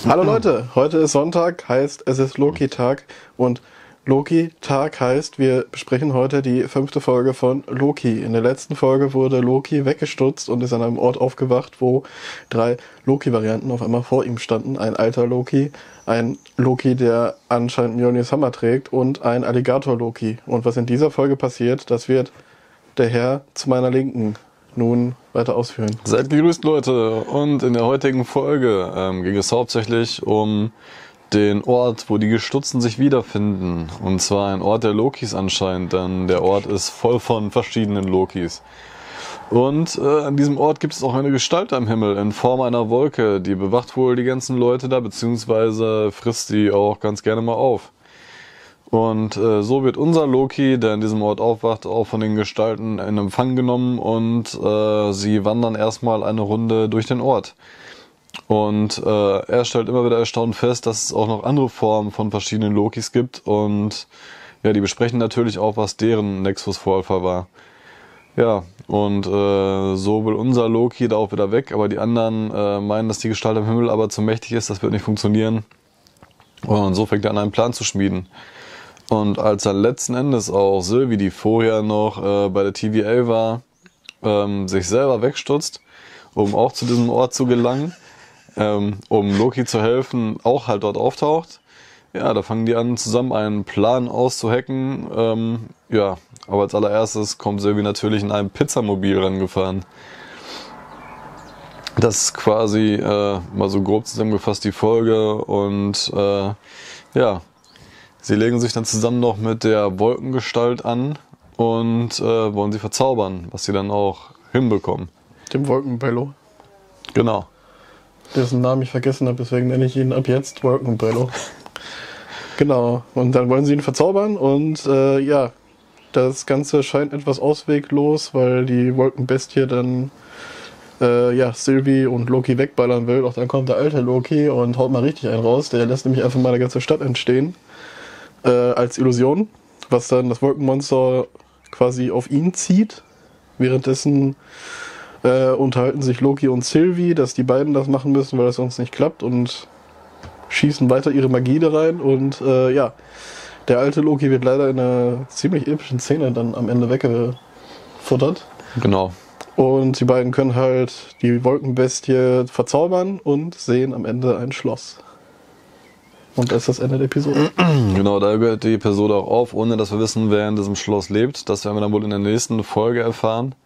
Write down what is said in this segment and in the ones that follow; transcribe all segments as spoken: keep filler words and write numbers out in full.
Hallo Leute, heute ist Sonntag, heißt es ist Loki-Tag und Loki-Tag heißt, wir besprechen heute die fünfte Folge von Loki. In der letzten Folge wurde Loki weggestutzt und ist an einem Ort aufgewacht, wo drei Loki-Varianten auf einmal vor ihm standen. Ein alter Loki, ein Loki, der anscheinend Mjolnirs Hammer trägt und ein Alligator-Loki. Und was in dieser Folge passiert, das wird der Herr zu meiner Linken nun weiter ausführen. Seid gegrüßt, Leute. Und in der heutigen Folge ähm, ging es hauptsächlich um den Ort, wo die Gestutzten sich wiederfinden. Und zwar ein Ort der Lokis anscheinend, denn der Ort ist voll von verschiedenen Lokis. Und äh, an diesem Ort gibt es auch eine Gestalt am Himmel in Form einer Wolke, die bewacht wohl die ganzen Leute da, beziehungsweise frisst die auch ganz gerne mal auf. Und äh, so wird unser Loki, der in diesem Ort aufwacht, auch von den Gestalten in Empfang genommen und äh, sie wandern erstmal eine Runde durch den Ort. Und äh, er stellt immer wieder erstaunt fest, dass es auch noch andere Formen von verschiedenen Lokis gibt und ja, die besprechen natürlich auch, was deren Nexus-Vorfall war. Ja, und äh, so will unser Loki da auch wieder weg, aber die anderen äh, meinen, dass die Gestalt am Himmel aber zu mächtig ist, das wird nicht funktionieren. Und so fängt er an, einen Plan zu schmieden. Und als er letzten Endes auch Sylvie, die vorher noch äh, bei der T V A war, ähm, sich selber wegstutzt, um auch zu diesem Ort zu gelangen, ähm, um Loki zu helfen, auch halt dort auftaucht. Ja, da fangen die an, zusammen einen Plan auszuhacken. Ähm, ja, aber als allererstes kommt Sylvie natürlich in einem Pizzamobil rangefahren. Das ist quasi äh, mal so grob zusammengefasst die Folge und äh, ja, sie legen sich dann zusammen noch mit der Wolkengestalt an und äh, wollen sie verzaubern, was sie dann auch hinbekommen. Dem Wolkenbello. Genau. Dessen Namen ich vergessen habe, deswegen nenne ich ihn ab jetzt Wolkenbello. Genau, und dann wollen sie ihn verzaubern und äh, ja, das Ganze scheint etwas ausweglos, weil die Wolkenbestie dann äh, ja, Sylvie und Loki wegballern will. Doch dann kommt der alte Loki und haut mal richtig einen raus. Der lässt nämlich einfach mal eine ganze Stadt entstehen. Äh, als Illusion, was dann das Wolkenmonster quasi auf ihn zieht. Währenddessen äh, unterhalten sich Loki und Sylvie, dass die beiden das machen müssen, weil das sonst nicht klappt und schießen weiter ihre Magie da rein. Und äh, ja, der alte Loki wird leider in einer ziemlich epischen Szene dann am Ende weggefuttert. Genau. Und die beiden können halt die Wolkenbestie verzaubern und sehen am Ende ein Schloss. Und das ist das Ende der Episode. Genau, da hört die Episode auch auf, ohne dass wir wissen, wer in diesem Schloss lebt. Das werden wir dann wohl in der nächsten Folge erfahren.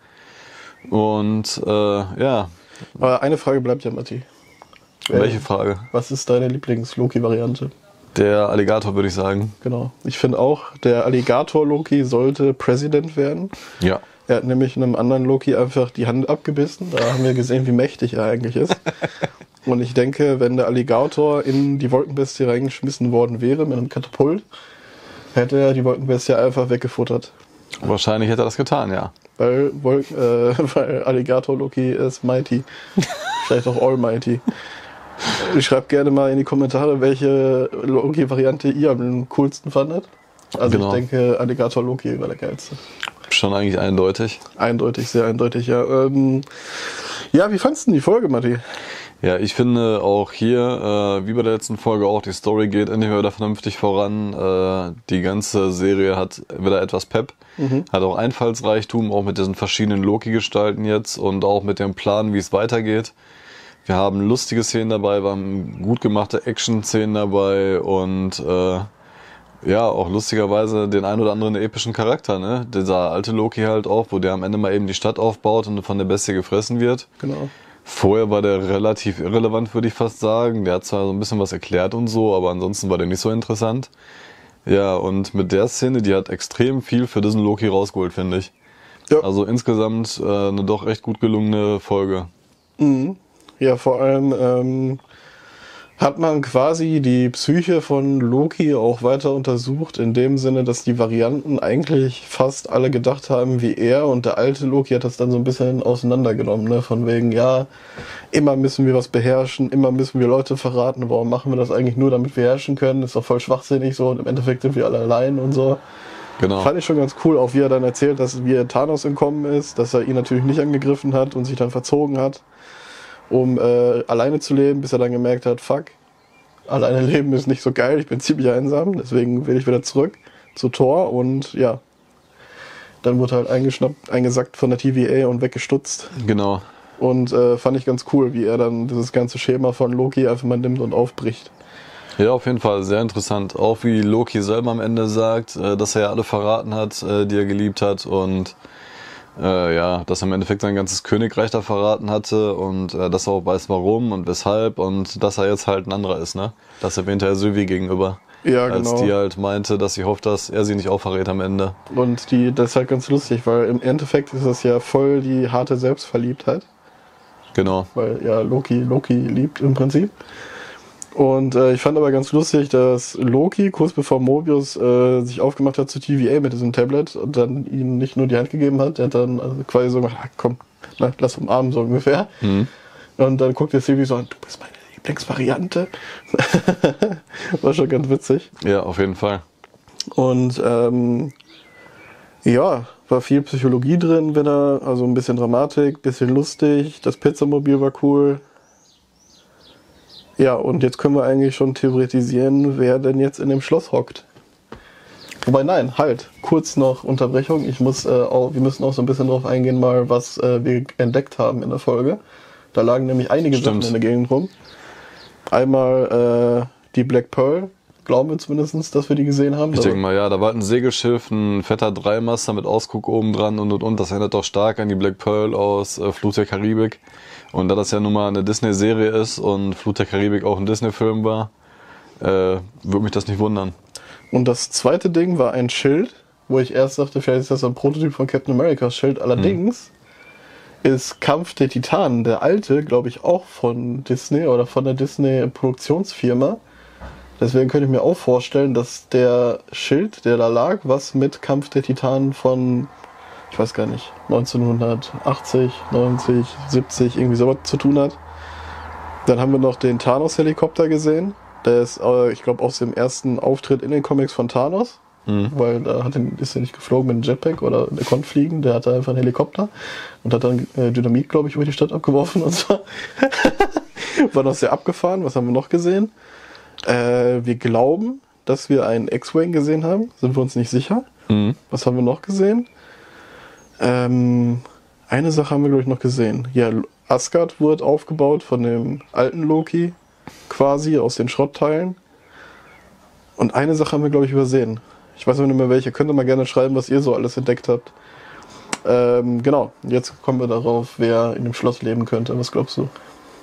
Und äh, ja. Aber eine Frage bleibt ja, Matti. Welche Frage? Was ist deine Lieblings-Loki-Variante? Der Alligator, würde ich sagen. Genau. Ich finde auch, der Alligator-Loki sollte Präsident werden. Ja. Er hat nämlich einem anderen Loki einfach die Hand abgebissen. Da haben wir gesehen, wie mächtig er eigentlich ist. Und ich denke, wenn der Alligator in die Wolkenbestie reingeschmissen worden wäre mit einem Katapult, hätte er die Wolkenbestie einfach weggefuttert. Wahrscheinlich hätte er das getan, ja. Weil, Wolken, äh, weil Alligator Loki ist mighty. Vielleicht auch almighty. Schreibt gerne mal in die Kommentare, welche Loki-Variante ihr am coolsten fandet. Also genau. Ich denke, Alligator Loki war der geilste. Schon eigentlich eindeutig. Eindeutig, sehr eindeutig, ja. Ähm, ja, wie fandst du die Folge, Matti? Ja, ich finde auch hier, äh, wie bei der letzten Folge auch, die Story geht endlich wieder vernünftig voran. Äh, die ganze Serie hat wieder etwas Pep, mhm. hat auch Einfallsreichtum, auch mit diesen verschiedenen Loki-Gestalten jetzt und auch mit dem Plan, wie es weitergeht. Wir haben lustige Szenen dabei, wir haben gut gemachte Action-Szenen dabei und äh, ja, auch lustigerweise den ein oder anderen epischen Charakter, ne? Dieser alte Loki halt auch, wo der am Ende mal eben die Stadt aufbaut und von der Bestie gefressen wird. Genau. Vorher war der relativ irrelevant, würde ich fast sagen. Der hat zwar so ein bisschen was erklärt und so, aber ansonsten war der nicht so interessant. Ja, und mit der Szene, die hat extrem viel für diesen Loki rausgeholt, finde ich. Ja. Also insgesamt äh, eine doch echt gut gelungene Folge. Mhm. Ja, vor allem ähm, hat man quasi die Psyche von Loki auch weiter untersucht, in dem Sinne, dass die Varianten eigentlich fast alle gedacht haben wie er und der alte Loki hat das dann so ein bisschen auseinandergenommen, ne? Von wegen, ja, immer müssen wir was beherrschen, immer müssen wir Leute verraten, warum machen wir das eigentlich nur, damit wir herrschen können, ist doch voll schwachsinnig so und im Endeffekt sind wir alle allein und so. Genau. Fand ich schon ganz cool, auch wie er dann erzählt, dass wie er Thanos entkommen ist, dass er ihn natürlich nicht angegriffen hat und sich dann verzogen hat, um äh, alleine zu leben, bis er dann gemerkt hat, fuck, alleine leben ist nicht so geil, ich bin ziemlich einsam, deswegen will ich wieder zurück zu Thor und ja, dann wurde halt eingeschnappt, eingesackt von der T V A und weggestutzt. Genau. Und äh, fand ich ganz cool, wie er dann dieses ganze Schema von Loki einfach mal nimmt und aufbricht. Ja, auf jeden Fall sehr interessant. Auch wie Loki selber am Ende sagt, äh, dass er ja alle verraten hat, äh, die er geliebt hat und äh, ja, dass er im Endeffekt sein ganzes Königreich da verraten hatte und äh, dass er auch weiß, warum und weshalb und dass er jetzt halt ein anderer ist, ne? Das erwähnte er Sylvie gegenüber. Ja, als genau. die halt meinte, dass sie hofft, dass er sie nicht auch verrät am Ende. Und die, das ist halt ganz lustig, weil im Endeffekt ist das ja voll die harte Selbstverliebtheit. Genau. Weil ja Loki Loki liebt im Prinzip. Und äh, ich fand aber ganz lustig, dass Loki kurz bevor Mobius äh, sich aufgemacht hat zu T V A mit diesem Tablet und dann ihm nicht nur die Hand gegeben hat, der hat dann also quasi so gemacht, ah, komm, na, lass umarmen, so ungefähr. Mhm. Und dann guckt der Sylvie so an, du bist meine Lieblingsvariante. War schon ganz witzig. Ja, auf jeden Fall. Und ähm, ja, war viel Psychologie drin wieder, also ein bisschen Dramatik, bisschen lustig, das Pizzamobil war cool. Ja, und jetzt können wir eigentlich schon theoretisieren, wer denn jetzt in dem Schloss hockt. Wobei, nein, halt, kurz noch Unterbrechung. Ich muss, äh, auch, wir müssen auch so ein bisschen drauf eingehen, mal was äh, wir entdeckt haben in der Folge. Da lagen nämlich einige Stimmt. Sachen in der Gegend rum. Einmal äh, die Black Pearl, glauben wir zumindest, dass wir die gesehen haben. Ich denke mal, ja, da war ein Segelschiff, ein fetter Dreimaster mit Ausguck oben dran und und und. Das erinnert doch stark an die Black Pearl aus äh, Fluch der Karibik. Und da das ja nun mal eine Disney-Serie ist und Fluch der Karibik auch ein Disney-Film war, äh, würde mich das nicht wundern. Und das zweite Ding war ein Schild, wo ich erst dachte, vielleicht ist das ein Prototyp von Captain Americas Schild. Allerdings hm. ist Kampf der Titanen, der alte, glaube ich, auch von Disney oder von der Disney-Produktionsfirma. Deswegen könnte ich mir auch vorstellen, dass der Schild, der da lag, was mit Kampf der Titanen von, ich weiß gar nicht, neunzehnhundertachtzig, neunzig, siebzig, irgendwie sowas zu tun hat. Dann haben wir noch den Thanos-Helikopter gesehen. Der ist, äh, ich glaube, aus dem ersten Auftritt in den Comics von Thanos. Mhm. Weil da hat er, ist er nicht geflogen mit einem Jetpack oder der konnte fliegen. Der hatte einfach einen Helikopter und hat dann äh, Dynamit, glaube ich, über die Stadt abgeworfen und so. War noch sehr abgefahren. Was haben wir noch gesehen? Äh, wir glauben, dass wir einen X-Wing gesehen haben. Sind wir uns nicht sicher. Mhm. Was haben wir noch gesehen? Ähm, eine Sache haben wir, glaube ich, noch gesehen. Ja, Asgard wurde aufgebaut von dem alten Loki, quasi aus den Schrottteilen. Und eine Sache haben wir, glaube ich, übersehen. Ich weiß aber nicht mehr welche. Könnt ihr mal gerne schreiben, was ihr so alles entdeckt habt. Ähm, genau, jetzt kommen wir darauf, wer in dem Schloss leben könnte. Was glaubst du?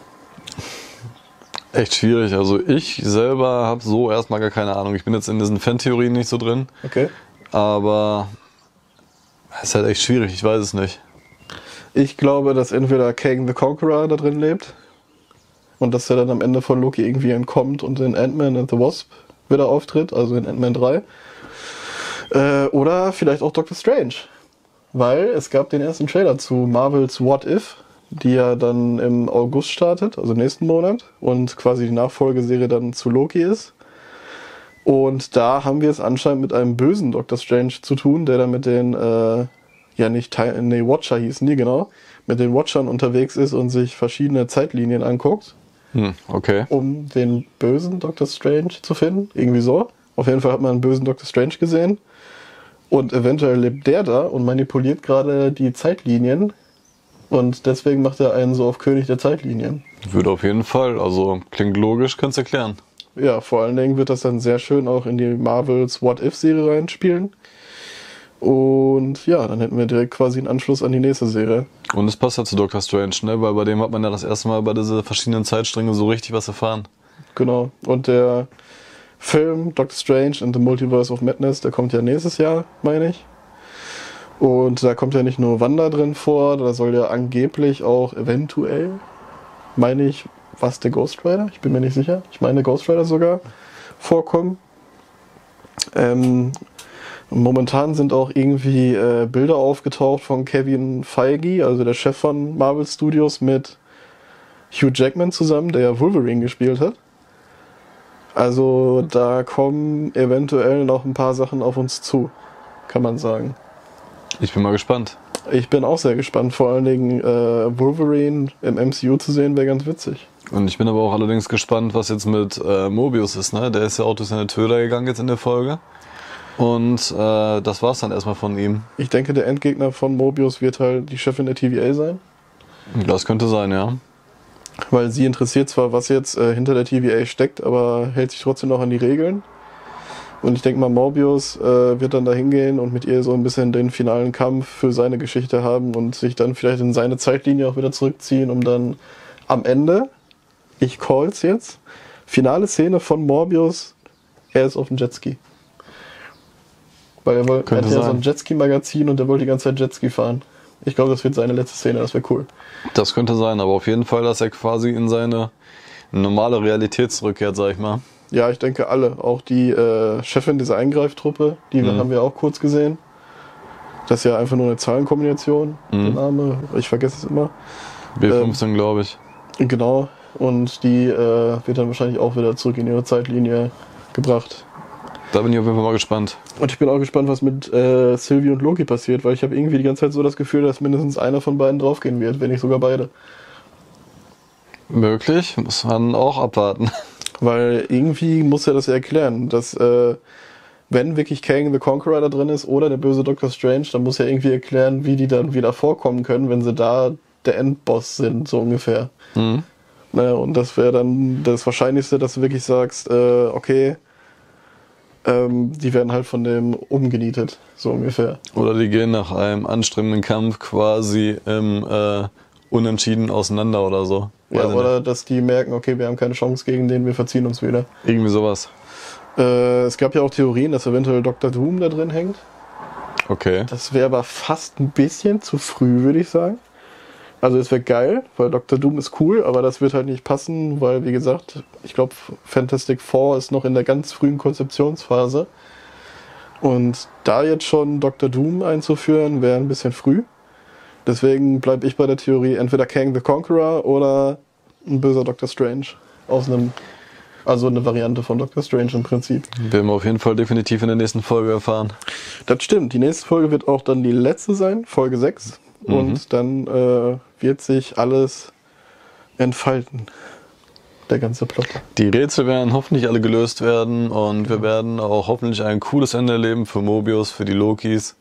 Echt schwierig. Also ich selber habe so erstmal gar keine Ahnung. Ich bin jetzt in diesen Fan-Theorien nicht so drin. Okay. Aber es ist halt echt schwierig. Ich weiß es nicht. Ich glaube, dass entweder Kang the Conqueror da drin lebt und dass er dann am Ende von Loki irgendwie entkommt und in Ant-Man and the Wasp wieder auftritt, also in Ant-Man drei. Äh, oder vielleicht auch Doctor Strange. Weil es gab den ersten Trailer zu Marvels What If, die ja dann im August startet, also nächsten Monat, und quasi die Nachfolgeserie dann zu Loki ist. Und da haben wir es anscheinend mit einem bösen Doctor Strange zu tun, der dann mit den, äh, ja nicht, nee, Watcher hießen die, genau, mit den Watchern unterwegs ist und sich verschiedene Zeitlinien anguckt. Hm, okay. Um den bösen Doctor Strange zu finden, irgendwie so. Auf jeden Fall hat man einen bösen Doctor Strange gesehen. Und eventuell lebt der da und manipuliert gerade die Zeitlinien. Und deswegen macht er einen so auf König der Zeitlinien. Würde auf jeden Fall, also klingt logisch, kannst erklären. Ja, vor allen Dingen wird das dann sehr schön auch in die Marvels What-If-Serie reinspielen. Und ja, dann hätten wir direkt quasi einen Anschluss an die nächste Serie. Und es passt ja zu Doctor Strange, ne? Weil bei dem hat man ja das erste Mal bei diese verschiedenen Zeitstränge so richtig was erfahren. Genau. Und der Film Doctor Strange and the Multiverse of Madness, der kommt ja nächstes Jahr, meine ich. Und da kommt ja nicht nur Wanda drin vor, da soll ja angeblich auch eventuell, meine ich, was der Ghost Rider? Ich bin mir nicht sicher. Ich meine Ghost Rider sogar vorkommen. Ähm, momentan sind auch irgendwie äh, Bilder aufgetaucht von Kevin Feige, also der Chef von Marvel Studios, mit Hugh Jackman zusammen, der ja Wolverine gespielt hat. Also da kommen eventuell noch ein paar Sachen auf uns zu, kann man sagen. Ich bin mal gespannt. Ich bin auch sehr gespannt, vor allen Dingen äh, Wolverine im M C U zu sehen, wäre ganz witzig. Und ich bin aber auch allerdings gespannt, was jetzt mit äh, Mobius ist, ne? Der ist ja auch durch seine Töter gegangen jetzt in der Folge. Und äh, das war's dann erstmal von ihm. Ich denke, der Endgegner von Mobius wird halt die Chefin der T V A sein. Das könnte sein, ja. Weil sie interessiert zwar, was jetzt äh, hinter der T V A steckt, aber hält sich trotzdem noch an die Regeln. Und ich denke mal, Mobius äh, wird dann da hingehen und mit ihr so ein bisschen den finalen Kampf für seine Geschichte haben und sich dann vielleicht in seine Zeitlinie auch wieder zurückziehen, um dann am Ende, ich call's jetzt, finale Szene von Mobius, er ist auf dem Jetski. Weil er, wollte, er hat ja so ein Jetski-Magazin und er wollte die ganze Zeit Jetski fahren. Ich glaube, das wird seine letzte Szene, das wäre cool. Das könnte sein, aber auf jeden Fall, dass er quasi in seine normale Realität zurückkehrt, sag ich mal. Ja, ich denke alle. Auch die äh, Chefin dieser Eingreiftruppe, die mhm. haben wir auch kurz gesehen. Das ist ja einfach nur eine Zahlenkombination, mhm. der Name. Ich vergesse es immer. B fünfzehn, ähm, glaube ich. Genau. Und die äh, wird dann wahrscheinlich auch wieder zurück in ihre Zeitlinie gebracht. Da bin ich auf jeden Fall mal gespannt. Und ich bin auch gespannt, was mit äh, Sylvie und Loki passiert, weil ich habe irgendwie die ganze Zeit so das Gefühl, dass mindestens einer von beiden draufgehen wird, wenn nicht sogar beide. Möglich, muss man auch abwarten. Weil irgendwie muss er das ja erklären, dass äh, wenn wirklich Kang the Conqueror da drin ist oder der böse Doctor Strange, dann muss er irgendwie erklären, wie die dann wieder vorkommen können, wenn sie da der Endboss sind, so ungefähr. Mhm. Naja, und das wäre dann das Wahrscheinlichste, dass du wirklich sagst, äh, okay, ähm, die werden halt von dem umgenietet, so ungefähr. Oder die gehen nach einem anstrengenden Kampf quasi im äh, Unentschieden auseinander oder so. Ja, oder nicht. Dass die merken, okay, wir haben keine Chance gegen den, wir verziehen uns wieder. Irgendwie sowas. Äh, es gab ja auch Theorien, dass eventuell Doktor Doom da drin hängt. Okay. Das wäre aber fast ein bisschen zu früh, würde ich sagen. Also es wäre geil, weil Doktor Doom ist cool, aber das wird halt nicht passen, weil, wie gesagt, ich glaube, Fantastic Four ist noch in der ganz frühen Konzeptionsphase. Und da jetzt schon Doktor Doom einzuführen, wäre ein bisschen früh. Deswegen bleibe ich bei der Theorie, entweder Kang the Conqueror oder ein böser Doctor Strange. Aus einem, also eine Variante von Doctor Strange im Prinzip. Werden wir auf jeden Fall definitiv in der nächsten Folge erfahren. Das stimmt. Die nächste Folge wird auch dann die letzte sein, Folge sechs. Mhm. Und dann äh, wird sich alles entfalten. Der ganze Plot. Die Rätsel werden hoffentlich alle gelöst werden und wir werden auch hoffentlich ein cooles Ende erleben für Mobius, für die Lokis.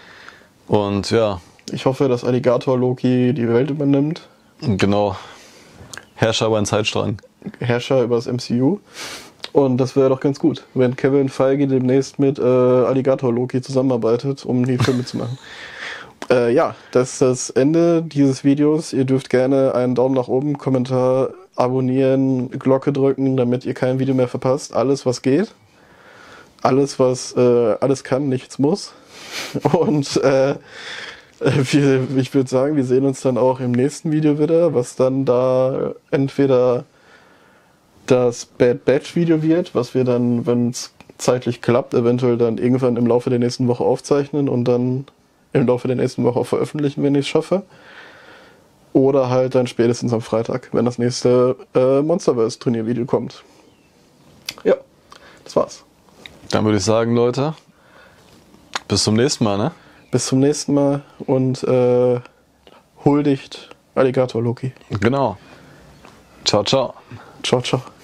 Und ja. Ich hoffe, dass Alligator Loki die Welt übernimmt. Genau. Herrscher über einen Zeitstrang. Herrscher über das M C U. Und das wäre doch ganz gut, wenn Kevin Feige demnächst mit äh, Alligator Loki zusammenarbeitet, um die Filme zu machen. Äh, ja, das ist das Ende dieses Videos. Ihr dürft gerne einen Daumen nach oben, Kommentar, abonnieren, Glocke drücken, damit ihr kein Video mehr verpasst. Alles, was geht. Alles, was äh, alles kann, nichts muss. Und äh, Wir, ich würde sagen, wir sehen uns dann auch im nächsten Video wieder, was dann da entweder das Bad Batch Video wird, was wir dann, wenn es zeitlich klappt, eventuell dann irgendwann im Laufe der nächsten Woche aufzeichnen und dann im Laufe der nächsten Woche auch veröffentlichen, wenn ich es schaffe. Oder halt dann spätestens am Freitag, wenn das nächste äh, Monsterverse Turniervideo kommt. Ja, das war's. Dann würde ich sagen, Leute, bis zum nächsten Mal, ne? Bis zum nächsten Mal und äh, huldigt Alligator Loki. Genau. Ciao, ciao. Ciao, ciao.